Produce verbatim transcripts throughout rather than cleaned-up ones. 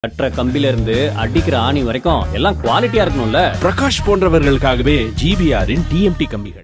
கற்ற கம்பில இருந்து அடிக்கிற ஆணி வரைக்கும் எல்லாம் குவாலிட்டியா இருக்கணும்ல. பிரகாஷ் போன்றவர்களுக்காகவே ஜிபிஆரின் டிஎம்டி கம்பிகள்.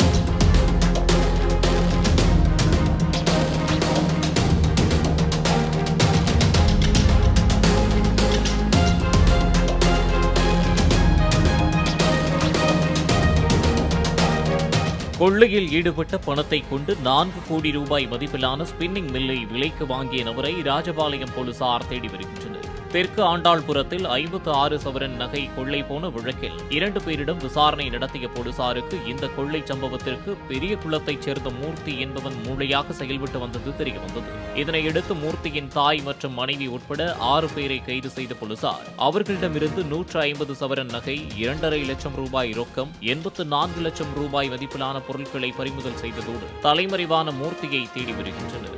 கொள்ளையில் ஈடுபட்ட பணத்தை கொண்டு நான்கு கோடி ரூபாய் மதிப்பிலான ஸ்பின்னிங் மில்லை விலைக்கு வாங்கிய நபரை ராஜபாளையம் போலீசார் தேடி வருகின்றனர். தெற்கு ஆண்டாள்புரத்தில் ஐம்பத்து ஆறு சவரன் நகை கொள்ளை போன வழக்கில் இரண்டு பேரிடம் விசாரணை நடத்திய போலீசாருக்கு இந்த கொள்ளை சம்பவத்திற்கு பெரிய குளத்தைச் சேர்ந்த மூர்த்தி என்பவன் மூளையாக செயல்பட்டு வந்தது தெரியவந்தது. இதனையடுத்து மூர்த்தியின் தாய் மற்றும் மனைவி உட்பட ஆறு பேரை கைது செய்த போலீசார் அவர்களிடமிருந்து நூற்று ஐம்பது சவரன் நகை, இரண்டரை லட்சம் ரூபாய் ரொக்கம், எண்பத்து நான்கு லட்சம் ரூபாய் மதிப்பிலான பொருட்களை பறிமுதல் செய்ததோடு தலைமறைவான மூர்த்தியை தேடி வருகின்றனர்.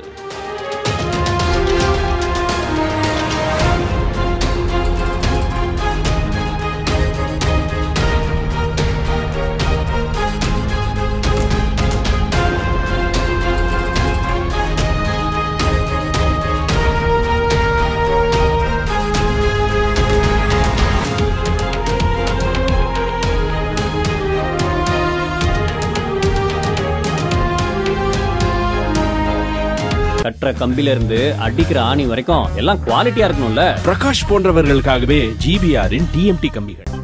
கற்ற கம்பில இருந்து அடிக்கிற ஆணி வரைக்கும் எல்லாம் குவாலிட்டியா இருக்கணும்ல. பிரகாஷ் போன்றவர்களுக்காகவே ஜிபிஆரின் டிஎம்டி கம்பிகள்.